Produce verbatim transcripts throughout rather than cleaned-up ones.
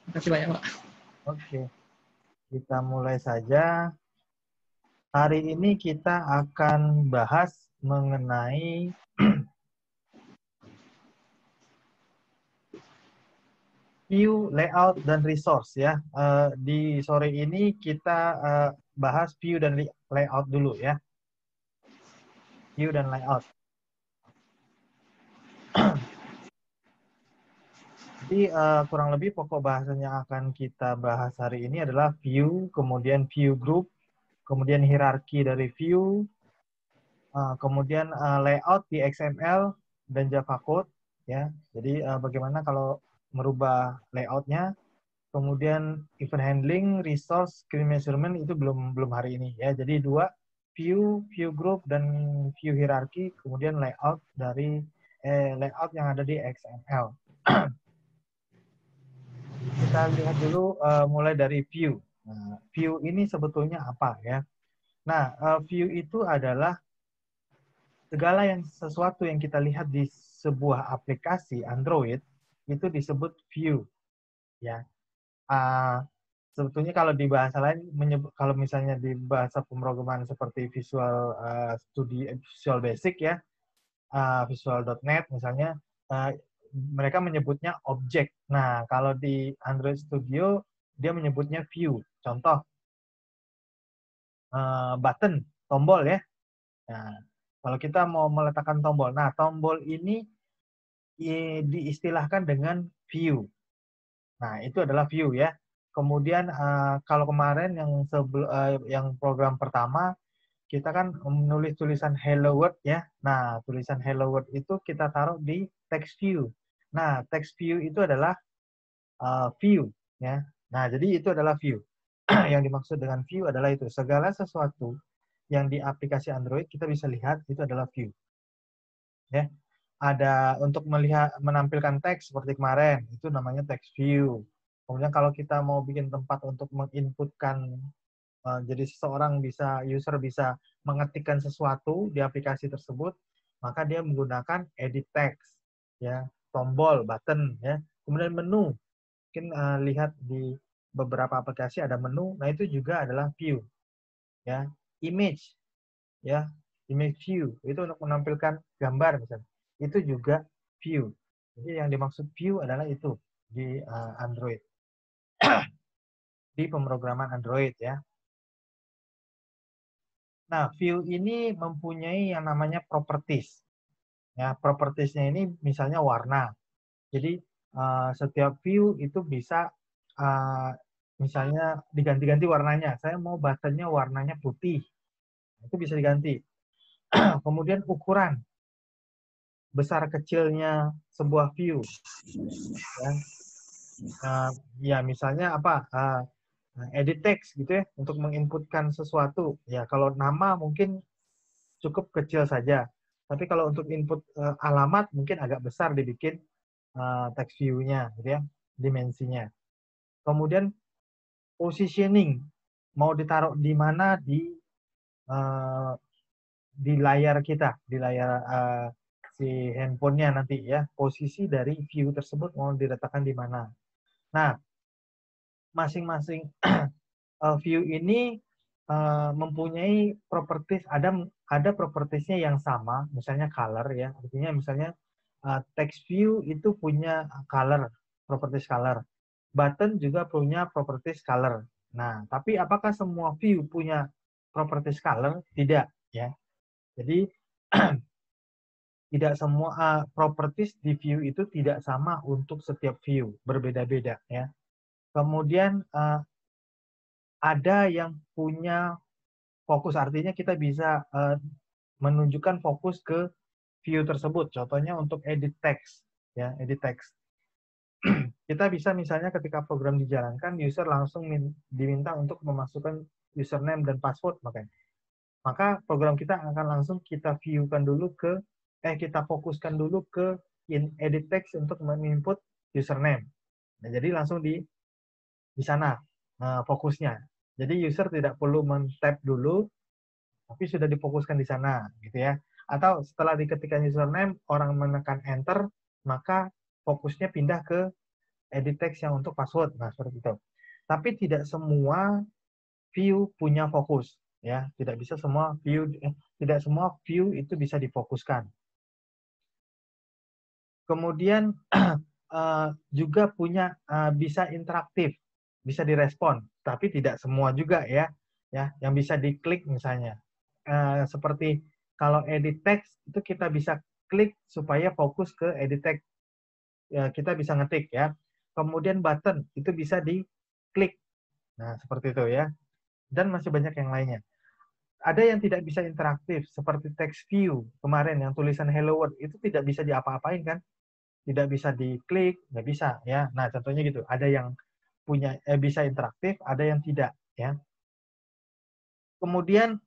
Terima kasih banyak, Pak. Oke, kita mulai saja. Hari ini kita akan bahas mengenai view, layout, dan resource ya. Uh, di sore ini kita uh, bahas view dan layout dulu ya. View dan layout. Jadi uh, kurang lebih pokok bahasan yang akan kita bahas hari ini adalah view, kemudian view group, kemudian hierarki dari view, uh, kemudian uh, layout di X M L dan Java Code ya. Jadi uh, bagaimana kalau merubah layoutnya, kemudian event handling, resource, screen measurement itu belum belum hari ini ya. Jadi dua, view, view group dan view hierarki, kemudian layout dari eh, layout yang ada di X M L. Kita lihat dulu uh, mulai dari view. Nah, view ini sebetulnya apa ya? Nah, uh, view itu adalah segala yang sesuatu yang kita lihat di sebuah aplikasi Android itu disebut view ya. Uh, sebetulnya kalau di bahasa lain menyebut, kalau misalnya di bahasa pemrograman seperti Visual uh, Studio Visual Basic ya, uh, visual dot net misalnya, uh, mereka menyebutnya objek. Nah, kalau di Android Studio dia menyebutnya view. Contoh uh, button, tombol ya. Nah, kalau kita mau meletakkan tombol, nah tombol ini diistilahkan dengan view. Nah, itu adalah view ya. Kemudian uh, kalau kemarin yang sebelum uh, yang program pertama kita kan menulis tulisan hello world ya. Nah, tulisan hello world itu kita taruh di text view. Nah, text view itu adalah uh, view ya. Nah, jadi itu adalah view. Yang dimaksud dengan view adalah itu segala sesuatu yang di aplikasi Android kita bisa lihat itu adalah view. Ya. Ada untuk melihat menampilkan teks seperti kemarin, itu namanya text view. Kemudian kalau kita mau bikin tempat untuk menginputkan, uh, jadi seseorang bisa, user bisa mengetikkan sesuatu di aplikasi tersebut, maka dia menggunakan edit text, ya, tombol, button, ya. Kemudian menu, mungkin uh, lihat di beberapa aplikasi ada menu, nah itu juga adalah view, ya. Image, ya, image view itu untuk menampilkan gambar misalnya, itu juga view. Jadi yang dimaksud view adalah itu di uh, Android, di pemrograman Android ya. Nah, view ini mempunyai yang namanya properties. Ya, propertiesnya ini misalnya warna. Jadi uh, setiap view itu bisa uh, misalnya diganti-ganti warnanya. Saya mau buttonnya warnanya putih, itu bisa diganti. Kemudian ukuran besar kecilnya sebuah view, ya, uh, ya misalnya apa, uh, edit text gitu ya, untuk menginputkan sesuatu. Ya kalau nama mungkin cukup kecil saja, tapi kalau untuk input uh, alamat mungkin agak besar dibikin uh, text view-nya, gitu ya, dimensinya. Kemudian positioning, mau ditaruh di mana di uh, di layar kita, di layar uh, si handphonenya nanti ya, posisi dari view tersebut mau diletakkan di mana. Nah, masing-masing uh, view ini uh, mempunyai properties, ada ada propertiesnya yang sama, misalnya color ya, artinya misalnya uh, text view itu punya color, properties color. Button juga punya properties color. Nah, tapi apakah semua view punya properties color? Tidak ya. Jadi tidak semua uh, properties di view itu tidak sama untuk setiap view, berbeda-beda ya. Kemudian uh, ada yang punya fokus, artinya kita bisa uh, menunjukkan fokus ke view tersebut. Contohnya untuk edit text ya, edit text. Kita bisa misalnya ketika program dijalankan, user langsung diminta untuk memasukkan username dan password, makanya. Maka program kita akan langsung kita view-kan dulu ke, eh kita fokuskan dulu ke in edit text untuk menginput username. Nah, jadi langsung di di sana uh, fokusnya. Jadi user tidak perlu men-tap dulu, tapi sudah difokuskan di sana, gitu ya. Atau setelah diketikkan username, orang menekan enter, maka fokusnya pindah ke edit text yang untuk password, nah seperti itu. Tapi tidak semua view punya fokus, ya. Tidak bisa semua view, eh, tidak semua view itu bisa difokuskan. Kemudian uh, juga punya uh, bisa interaktif, bisa direspon, tapi tidak semua juga ya, ya yang bisa diklik misalnya. Uh, seperti kalau edit text itu kita bisa klik supaya fokus ke edit text, ya, kita bisa ngetik ya. Kemudian button itu bisa diklik, nah seperti itu ya. Dan masih banyak yang lainnya. Ada yang tidak bisa interaktif seperti text view kemarin yang tulisan hello world itu tidak bisa diapa-apain kan? Tidak bisa diklik, nggak bisa ya. Nah, contohnya gitu. Ada yang punya eh, bisa interaktif, ada yang tidak ya. Kemudian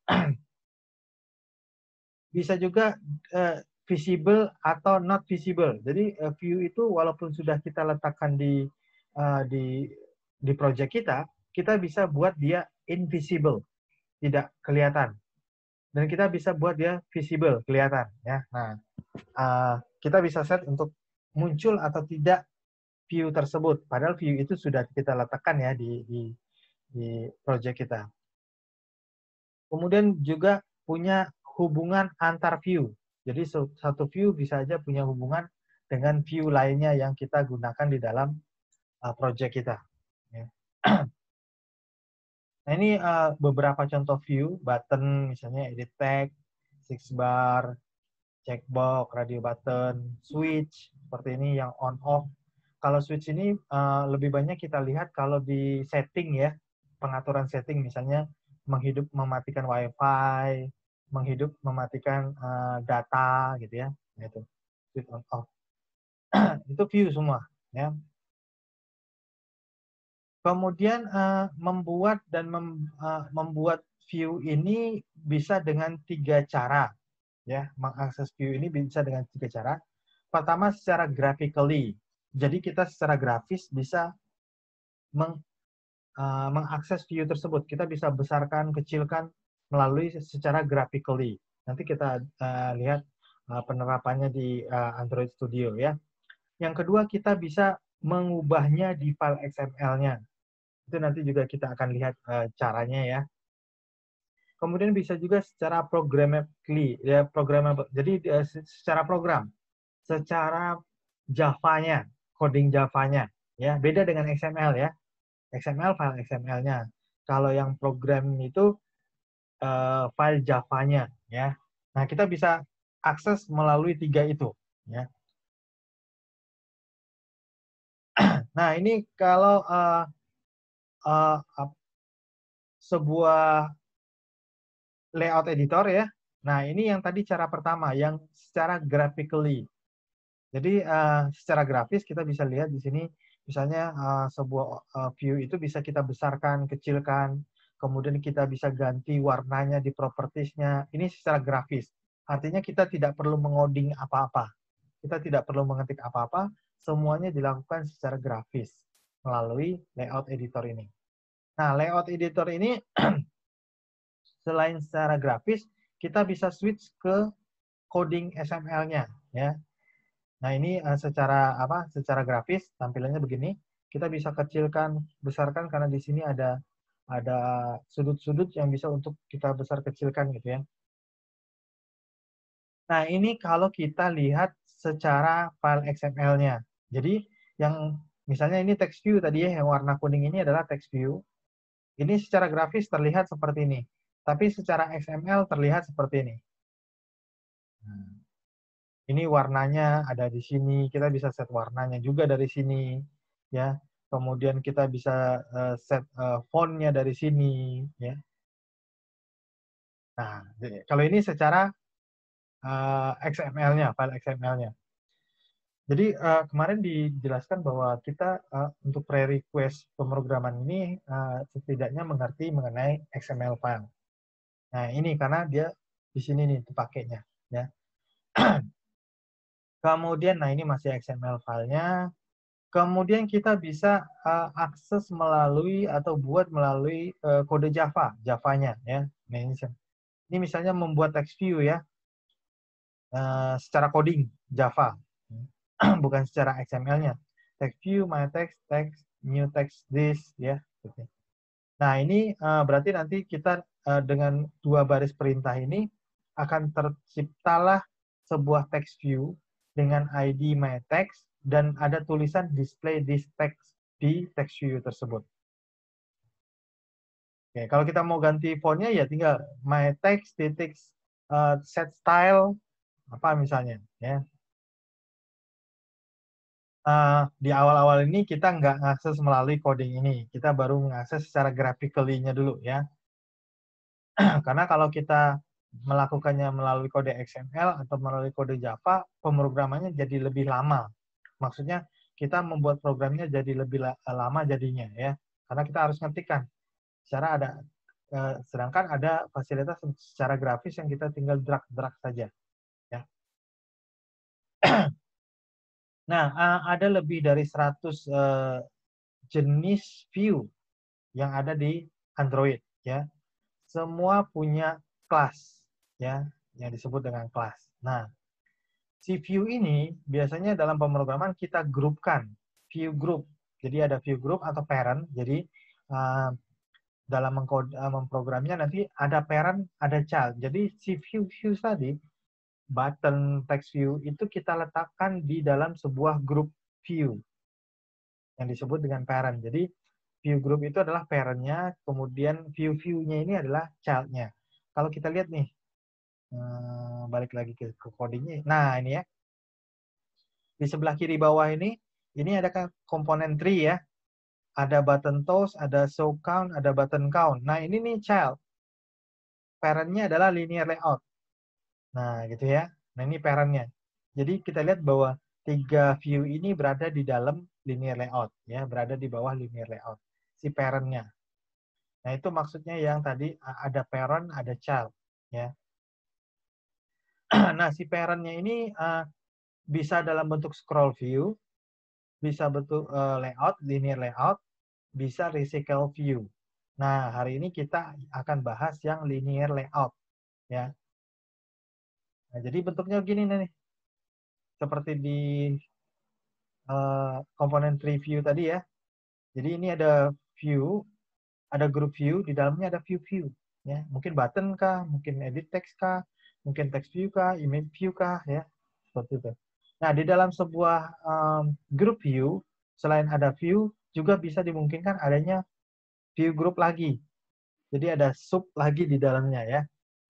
bisa juga eh, visible atau not visible. Jadi eh, view itu walaupun sudah kita letakkan di uh, di di project kita, kita bisa buat dia invisible, tidak kelihatan. Dan kita bisa buat dia visible, kelihatan ya. Nah, uh, kita bisa set untuk muncul atau tidak view tersebut. Padahal view itu sudah kita letakkan ya di, di, di project kita. Kemudian juga punya hubungan antar view. Jadi satu view bisa aja punya hubungan dengan view lainnya yang kita gunakan di dalam uh, project kita. Ya. Nah ini uh, beberapa contoh view, button misalnya edit text, six bar, checkbox, radio button, switch, seperti ini yang on off. Kalau switch ini uh, lebih banyak kita lihat kalau di setting ya, pengaturan setting misalnya menghidup mematikan wifi, menghidup mematikan uh, data gitu ya, itu switch on off. Itu view semua ya. Kemudian uh, membuat dan mem, uh, membuat view ini bisa dengan tiga cara ya, mengakses view ini bisa dengan tiga cara. Pertama secara graphically. Jadi kita secara grafis bisa meng, uh, mengakses view tersebut. Kita bisa besarkan, kecilkan melalui secara graphically. Nanti kita uh, lihat uh, penerapannya di uh, Android Studio ya. Yang kedua kita bisa mengubahnya di file X M L-nya. Itu nanti juga kita akan lihat uh, caranya ya. Kemudian bisa juga secara programmatically, ya programmable. Jadi uh, secara program, secara Java-nya, coding Java-nya, ya beda dengan X M L ya. X M L file X M L-nya. Kalau yang program itu uh, file Java-nya, ya. Nah kita bisa akses melalui tiga itu, ya. Nah ini kalau uh, uh, sebuah layout editor ya. Nah, ini yang tadi cara pertama, yang secara graphically. Jadi, uh, secara grafis kita bisa lihat di sini, misalnya uh, sebuah uh, view itu bisa kita besarkan, kecilkan, kemudian kita bisa ganti warnanya di propertiesnya. Ini secara grafis. Artinya kita tidak perlu mengoding apa-apa. Kita tidak perlu mengetik apa-apa, semuanya dilakukan secara grafis melalui layout editor ini. Nah, layout editor ini selain secara grafis, kita bisa switch ke coding X M L-nya ya. Nah, ini uh, secara apa? Secara grafis tampilannya begini. Kita bisa kecilkan, besarkan karena di sini ada ada sudut-sudut yang bisa untuk kita besar kecilkan gitu ya. Nah, ini kalau kita lihat secara file X M L-nya. Jadi, yang misalnya ini text view tadi ya, yang warna kuning ini adalah text view. Ini secara grafis terlihat seperti ini. Tapi secara X M L terlihat seperti ini. Ini warnanya ada di sini, kita bisa set warnanya juga dari sini, ya. Kemudian kita bisa uh, set uh, fontnya dari sini, ya. Nah, kalau ini secara uh, X M L-nya, file X M L-nya. Jadi uh, kemarin dijelaskan bahwa kita uh, untuk pre-request pemrograman ini uh, setidaknya mengerti mengenai X M L file. Nah, ini karena dia di sini nih pakainya, ya. Kemudian, nah ini masih X M L filenya. Kemudian kita bisa uh, akses melalui atau buat melalui uh, kode Java, Java-nya ya. Nah, ini, ini misalnya membuat text view ya, uh, secara coding Java, bukan secara X M L-nya. text view, my text, text, new text this, ya. Nah, ini uh, berarti nanti kita uh, dengan dua baris perintah ini akan terciptalah sebuah text view dengan I D my text dan ada tulisan display this text di text view tersebut. Oke, kalau kita mau ganti fontnya ya tinggal my text titik uh, set style apa misalnya, ya. Uh, di awal-awal ini kita nggak ngakses melalui coding ini, kita baru mengakses secara graphically-nya dulu, ya. Karena kalau kita melakukannya melalui kode X M L atau melalui kode Java, pemrogramannya jadi lebih lama. Maksudnya kita membuat programnya jadi lebih lama jadinya, ya. Karena kita harus ngetikkan. Secara ada eh, sedangkan ada fasilitas secara grafis yang kita tinggal drag-drag saja, ya. Nah, ada lebih dari seratus eh, jenis view yang ada di Android, ya. Semua punya kelas, ya, yang disebut dengan kelas. Nah, si view ini biasanya dalam pemrograman kita grupkan, view group. Jadi ada view group atau parent. Jadi uh, dalam mengkode, uh, memprogramnya nanti ada parent, ada child. Jadi si view view tadi, button text view itu kita letakkan di dalam sebuah grup view yang disebut dengan parent. Jadi view group itu adalah parent-nya, kemudian view-view-nya ini adalah child-nya. Kalau kita lihat nih, balik lagi ke, ke codingnya. Nah, ini ya. Di sebelah kiri bawah ini, ini ada komponen tree ya. Ada button toast, ada show count, ada button count. Nah, ini nih child. Parent-nya adalah linear layout. Nah, gitu ya. Nah, ini parent-nya. Jadi kita lihat bahwa tiga view ini berada di dalam linear layout, ya, berada di bawah linear layout. Si parent-nya. Nah, itu maksudnya yang tadi ada parent, ada child, ya. Nah, si parent-nya ini uh, bisa dalam bentuk scroll view, bisa bentuk uh, layout, linear layout, bisa recycle view. Nah, hari ini kita akan bahas yang linear layout, ya. Nah, jadi bentuknya gini nih, seperti di uh, komponen tree view tadi ya. Jadi ini ada view, ada group view, di dalamnya ada view-view. Ya. Mungkin button kah, mungkin edit text kah, mungkin text view kah, image view kah, ya. Seperti itu. Nah, di dalam sebuah um, group view, selain ada view, juga bisa dimungkinkan adanya view group lagi. Jadi ada sub lagi di dalamnya, ya.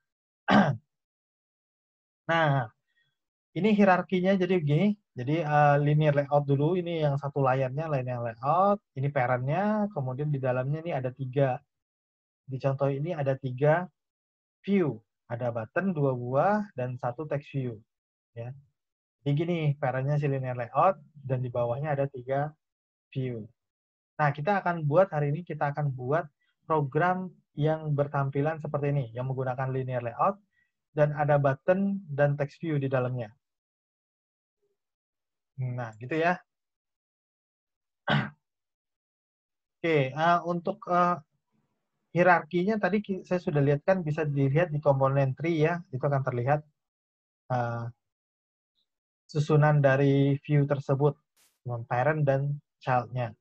Nah, ini hierarkinya jadi gini. Jadi uh, linear layout dulu, ini yang satu layarnya linear layout, ini parent-nya, kemudian di dalamnya ini ada tiga. Di contoh ini ada tiga view, ada button dua buah dan satu text view. Ya. Jadi gini, parent-nya si linear layout dan di bawahnya ada tiga view. Nah, kita akan buat hari ini kita akan buat program yang bertampilan seperti ini, yang menggunakan linear layout dan ada button dan text view di dalamnya. Nah, gitu ya. Oke, uh, untuk uh, hierarkinya tadi saya sudah lihat kan bisa dilihat di komponen tree ya, itu akan terlihat uh, susunan dari view tersebut, parent dan child-nya.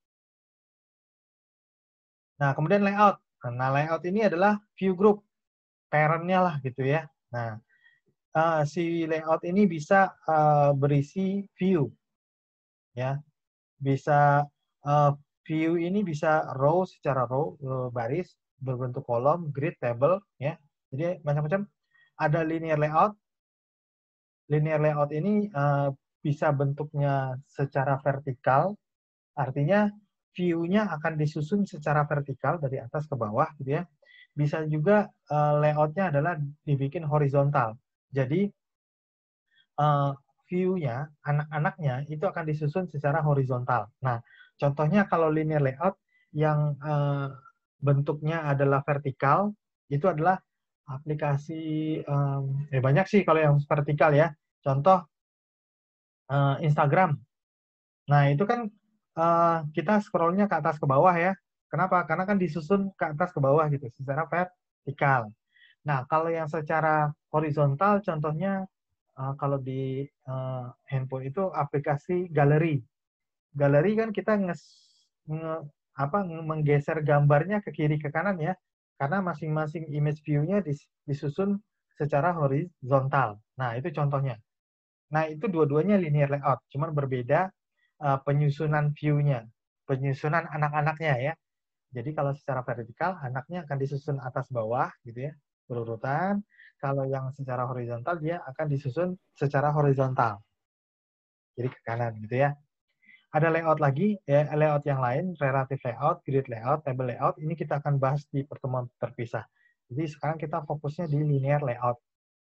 Nah, kemudian layout. Nah, layout ini adalah view group, parent-nya lah gitu ya. Nah, uh, si layout ini bisa uh, berisi view, ya. Bisa uh, view ini bisa row secara row, uh, baris, berbentuk kolom, grid, table, ya. Jadi macam-macam. Ada linear layout. Linear layout ini uh, bisa bentuknya secara vertikal, artinya view-nya akan disusun secara vertikal dari atas ke bawah, gitu ya. Bisa juga uh, layout-nya adalah dibikin horizontal. Jadi uh, view-nya, anak-anaknya itu akan disusun secara horizontal. Nah, contohnya kalau linear layout yang uh, bentuknya adalah vertikal, itu adalah aplikasi, um, eh banyak sih kalau yang vertikal ya. Contoh uh, Instagram. Nah, itu kan uh, kita scrollnya ke atas ke bawah ya. Kenapa? Karena kan disusun ke atas ke bawah gitu, secara vertikal. Nah, kalau yang secara horizontal, contohnya uh, kalau di uh, handphone itu aplikasi galeri. galeri kan kita nges, nge, apa, menggeser gambarnya ke kiri ke kanan ya, karena masing-masing image view-nya dis, disusun secara horizontal. Nah, itu contohnya. Nah, itu dua-duanya linear layout, cuman berbeda uh, penyusunan view-nya, penyusunan anak-anaknya ya. Jadi kalau secara vertikal, anaknya akan disusun atas bawah gitu ya, berurutan. Kalau yang secara horizontal, dia akan disusun secara horizontal. Jadi ke kanan gitu ya. Ada layout lagi, ya, layout yang lain, relative layout, grid layout, table layout. Ini kita akan bahas di pertemuan terpisah. Jadi sekarang kita fokusnya di linear layout.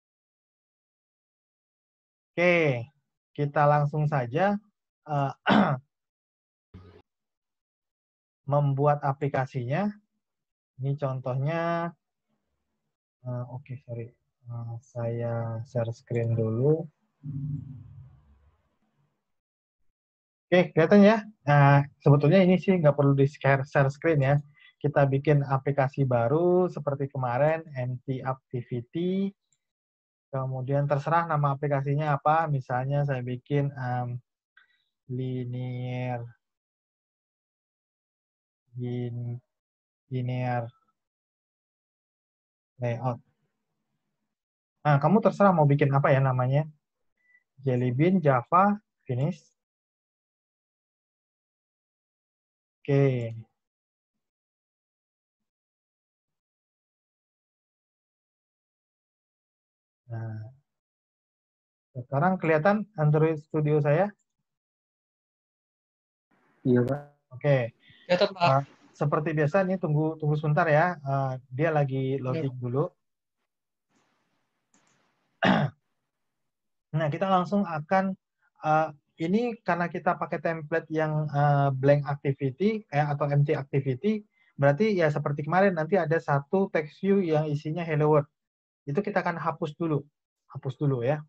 Oke, kita langsung saja uh, membuat aplikasinya. Ini contohnya, uh, oke okay, sorry, uh, saya share screen dulu. Oke, kelihatan ya. Nah, sebetulnya ini sih nggak perlu di share, share screen ya. Kita bikin aplikasi baru seperti kemarin, empty activity. Kemudian terserah nama aplikasinya apa. Misalnya saya bikin um, linear linear layout. Nah, kamu terserah mau bikin apa ya namanya. Jelly Bean, Java, finish. Oke. Nah, sekarang kelihatan Android Studio saya? Iya, Pak. Oke. Kelihatan, Pak. Uh, seperti biasa nih, tunggu tunggu sebentar ya. Uh, dia lagi loading Ya. dulu. Nah, kita langsung akan uh, ini karena kita pakai template yang uh, blank activity eh, atau empty activity, berarti ya seperti kemarin nanti ada satu text view yang isinya hello world. Itu kita akan hapus dulu. Hapus dulu ya.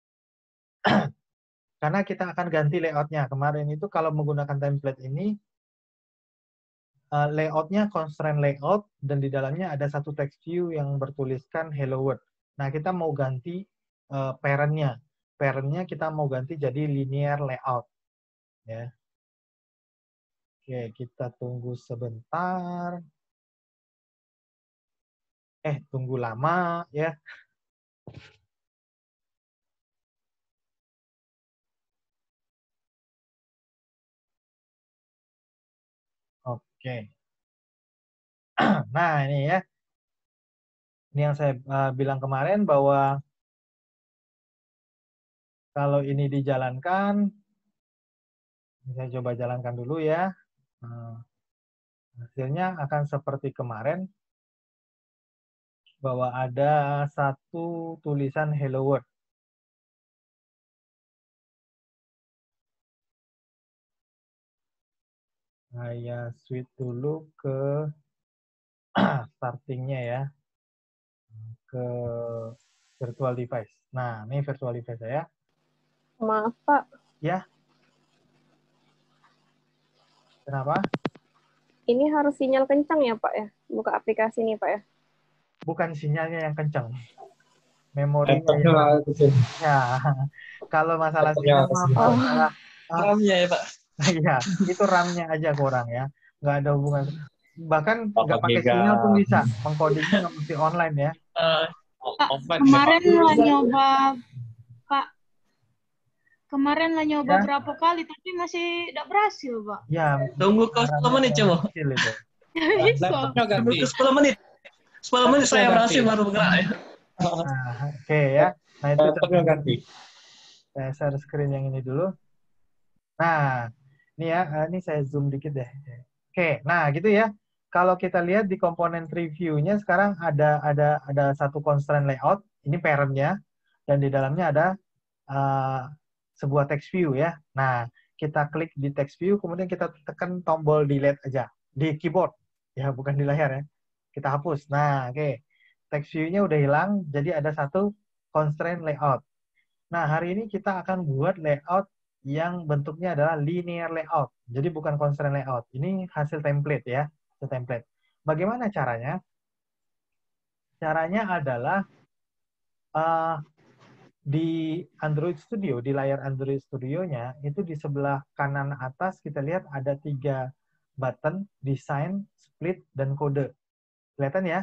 Karena kita akan ganti layoutnya. Kemarin itu kalau menggunakan template ini, uh, layoutnya constraint layout, dan di dalamnya ada satu text view yang bertuliskan hello world. Nah, kita mau ganti uh, parent-nya. Parent-nya kita mau ganti jadi linear layout. Ya. Oke, kita tunggu sebentar. Eh, tunggu lama ya. Oke. Nah, ini ya. Ini yang saya uh, bilang kemarin bahwa kalau ini dijalankan, saya coba jalankan dulu ya. Nah, hasilnya akan seperti kemarin, bahwa ada satu tulisan hello world. Saya switch dulu ke startingnya ya, ke virtual device. Nah, ini virtual device saya. Maaf, Pak. Ya. Kenapa? Ini harus sinyal kencang ya, Pak ya? Buka aplikasi nih, Pak ya? Bukan sinyalnya yang kencang. Memorinya yang kencang. Ya. Kalau masalah sinyal, oh. masalah RAM-nya ya, Pak. Iya, itu RAM-nya aja kurang ya. Nggak ada hubungan. Bahkan nggak pakai sinyal pun bisa. Mengcodingnya nggak mesti online ya. Uh, Pak, kemarin lah nyoba, Pak. Kemarin lah nyoba Ya. berapa kali, tapi masih tidak berhasil, Pak. Ya, tunggu ke sepuluh menit coba. Itu. Tunggu ke sepuluh menit. sepuluh menit saya berhasil baru bergerak ya. Nah, oke okay, ya. Nah, itu ganti. Saya share screen yang ini dulu. Nah, ini ya, ini saya zoom dikit deh. Oke, okay, nah gitu ya. Kalau kita lihat di komponen preview-nya sekarang ada ada ada satu constraint layout, ini parent-nya, dan di dalamnya ada uh, sebuah text view ya. Nah, kita klik di text view, kemudian kita tekan tombol delete aja di keyboard, ya bukan di layar ya. Kita hapus. Nah, oke, okay. Text view-nya udah hilang, jadi ada satu constraint layout. Nah, hari ini kita akan buat layout yang bentuknya adalah linear layout. Jadi bukan constraint layout. Ini hasil template ya, hasil template. Bagaimana caranya? Caranya adalah uh, di Android Studio, di layar Android Studio-nya, itu di sebelah kanan atas kita lihat ada tiga button, design, split, dan kode. Kelihatan ya?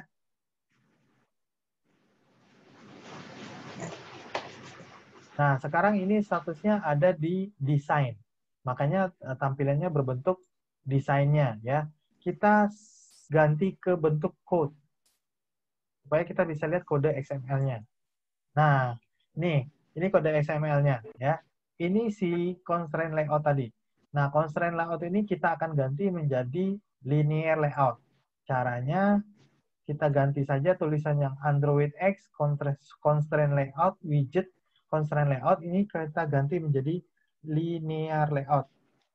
Nah, sekarang ini statusnya ada di design. Makanya tampilannya berbentuk desainnya ya. Kita ganti ke bentuk code supaya kita bisa lihat kode X M L-nya. Nah, ini ini kode X M L-nya ya. Ini si constraint layout tadi. Nah, constraint layout ini kita akan ganti menjadi linear layout. Caranya kita ganti saja tulisan yang Android X constraint layout widget constraint layout ini kita ganti menjadi linear layout.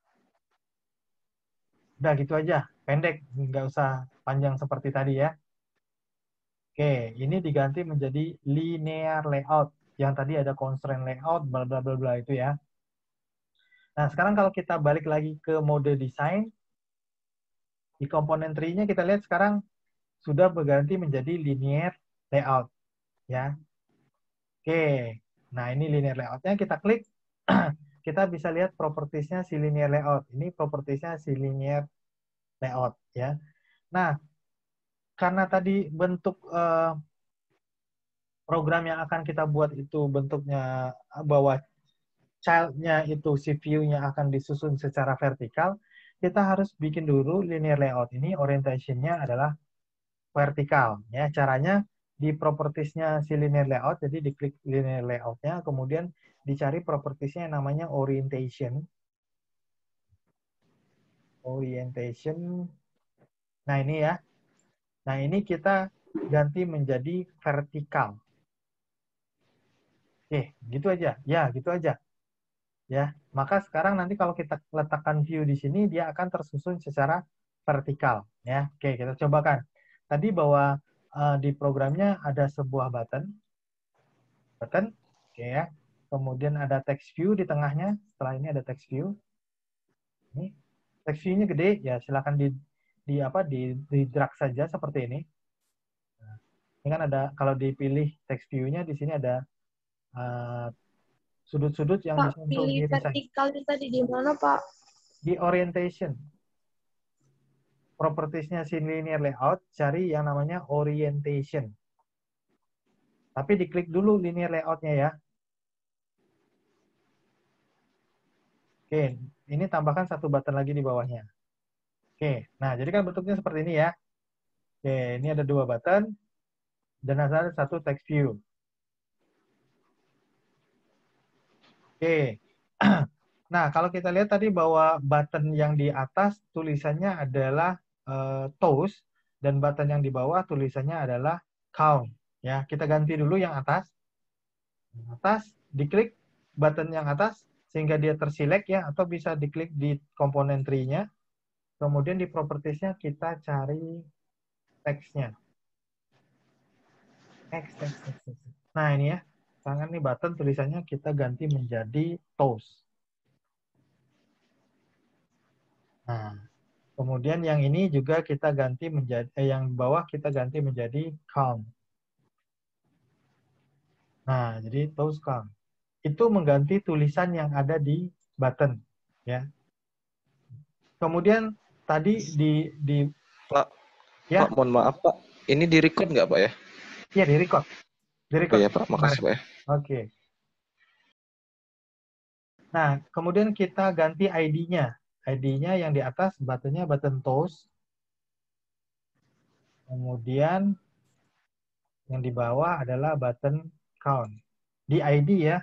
Udah gitu aja, pendek, nggak usah panjang seperti tadi ya. Oke, ini diganti menjadi linear layout. Yang tadi ada constraint layout, bla bla bla bla itu ya. Nah, sekarang kalau kita balik lagi ke mode desain, di komponen tree-nya kita lihat sekarang sudah berganti menjadi linear layout. Ya. Oke, nah ini linear layout-nya kita klik, kita bisa lihat properties-nya si linear layout. Ini properties-nya si linear layout. Ya. Nah, karena tadi bentuk uh, program yang akan kita buat itu bentuknya bahwa child-nya itu si view-nya akan disusun secara vertikal, kita harus bikin dulu linear layout ini orientation-nya adalah vertikal. Ya, caranya di properties-nya si linear layout, jadi diklik linear layout-nya, kemudian dicari properties-nya yang namanya orientation. Orientation. Nah, ini ya. Nah, ini kita ganti menjadi vertikal. Oke, gitu aja. Ya, gitu aja. Ya, maka sekarang nanti kalau kita letakkan view di sini, dia akan tersusun secara vertikal. Ya, oke, kita cobakan. Tadi bahwa uh, di programnya ada sebuah button, button, oke ya. Kemudian ada text view di tengahnya. Setelah ini ada text view. Ini text view-nya gede, ya silakan di di apa di, di drag saja seperti ini. Nah, ini kan ada kalau dipilih text view-nya di sini ada uh, sudut-sudut yang Pak, bisa untuk pilih di-resize. vertikal tadi di mana, Pak? Di orientation. Propertiesnya si linear layout, cari yang namanya orientation. Tapi diklik dulu linear layout-nya ya. Oke, ini tambahkan satu button lagi di bawahnya. Oke, nah jadi kan bentuknya seperti ini ya. Oke, ini ada dua button dan ada satu text view. Oke. Nah, kalau kita lihat tadi bahwa button yang di atas tulisannya adalah uh, toast dan button yang di bawah tulisannya adalah count. Ya, kita ganti dulu yang atas. Atas, diklik button yang atas sehingga dia terselect ya, atau bisa diklik di komponen tree-nya. Kemudian di properties-nya kita cari text-nya. Text, text, text, text. Nah, ini ya. Sekarang nih button tulisannya kita ganti menjadi toast. Nah, kemudian yang ini juga kita ganti menjadi, eh, yang bawah kita ganti menjadi count. Nah, jadi toast count. Itu mengganti tulisan yang ada di button. Ya. Kemudian tadi di di Pak, ya. Pak, mohon maaf Pak, ini di record nggak Pak ya? Iya, di record. Di record. Oke ya Pak, makasih Pak ya. Oke. Nah, kemudian kita ganti I D-nya. I D-nya yang di atas buttonnya button toast. Kemudian yang di bawah adalah button count. Di I D ya.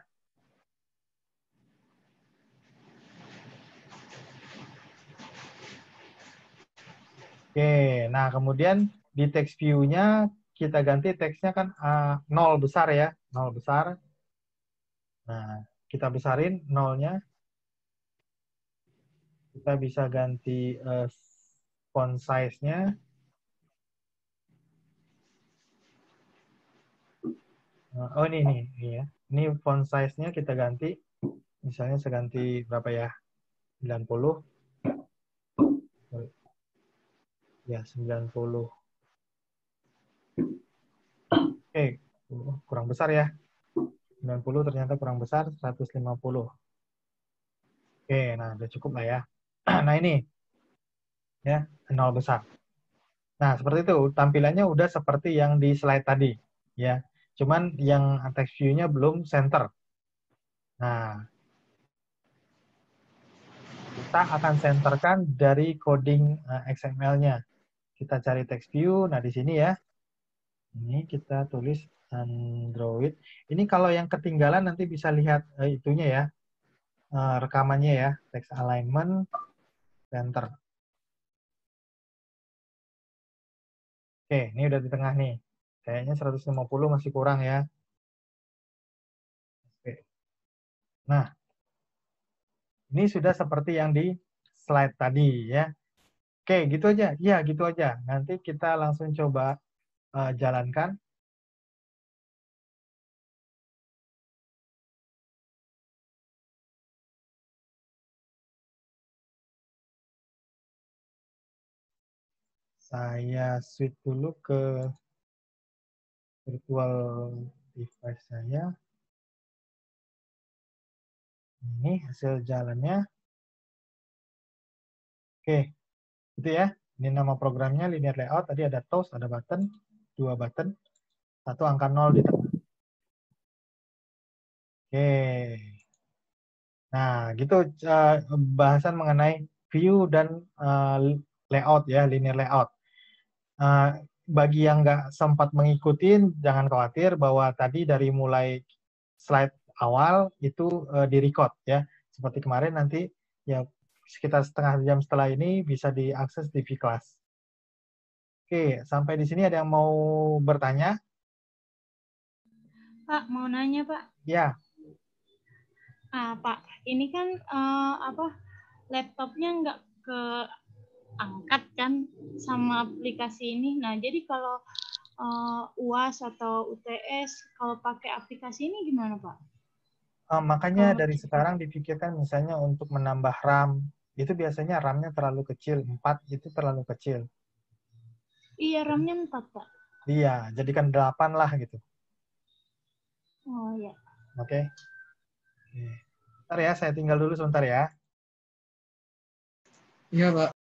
Oke, nah kemudian di text view-nya kita ganti teksnya kan uh, nol besar ya, nol besar. Nah, kita besarin nolnya. Kita bisa ganti uh, font size-nya. Uh, oh ini nih, ini ya. Ini font size-nya kita ganti. Misalnya saya ganti berapa ya? sembilan puluh. Ya, sembilan puluh. Oke, kurang besar ya. sembilan puluh ternyata kurang besar, seratus lima puluh. Oke, nah udah cukup lah ya. Nah ini, ya, nol besar. Nah, seperti itu. Tampilannya udah seperti yang di slide tadi. Ya, cuman yang text view-nya belum center. Nah, kita akan centerkan dari coding uh, X M L-nya. Kita cari text view. Nah, di sini ya. Ini kita tulis Android. Ini kalau yang ketinggalan nanti bisa lihat uh, itunya ya. Uh, rekamannya ya. Text alignment, center. Oke, ini udah di tengah nih. Kayaknya seratus lima puluh masih kurang ya. Oke. Nah, ini sudah seperti yang di slide tadi ya. Oke, gitu aja. Iya, gitu aja. Nanti kita langsung coba uh, jalankan. Saya switch dulu ke virtual device saya. Ini hasil jalannya. Oke, itu ya. Ini nama programnya linear layout. Tadi ada toast, ada button, dua button, satu angka nol di tengah. Oke. Nah, gitu uh, bahasan mengenai view dan uh, layout ya, linear layout. Uh, bagi yang nggak sempat mengikuti, jangan khawatir bahwa tadi dari mulai slide awal itu uh, di-record ya. Seperti kemarin nanti ya sekitar setengah jam setelah ini bisa diakses di vClass. Oke, sampai di sini ada yang mau bertanya? Pak, mau nanya, Pak. Ya. Ah, Pak, ini kan uh, apa laptopnya nggak keangkat kan sama aplikasi ini. Nah, jadi kalau uh, U A S atau U T S, kalau pakai aplikasi ini gimana, Pak? Uh, makanya Oh, dari sekarang dipikirkan misalnya untuk menambah RAM, itu biasanya RAM-nya terlalu kecil, empat itu terlalu kecil. Iya, RAM-nya empat, Pak. Iya, jadikan delapan lah gitu. Oh, ya. Oke. Okay. Bentar ya, saya tinggal dulu sebentar ya. Iya, Pak.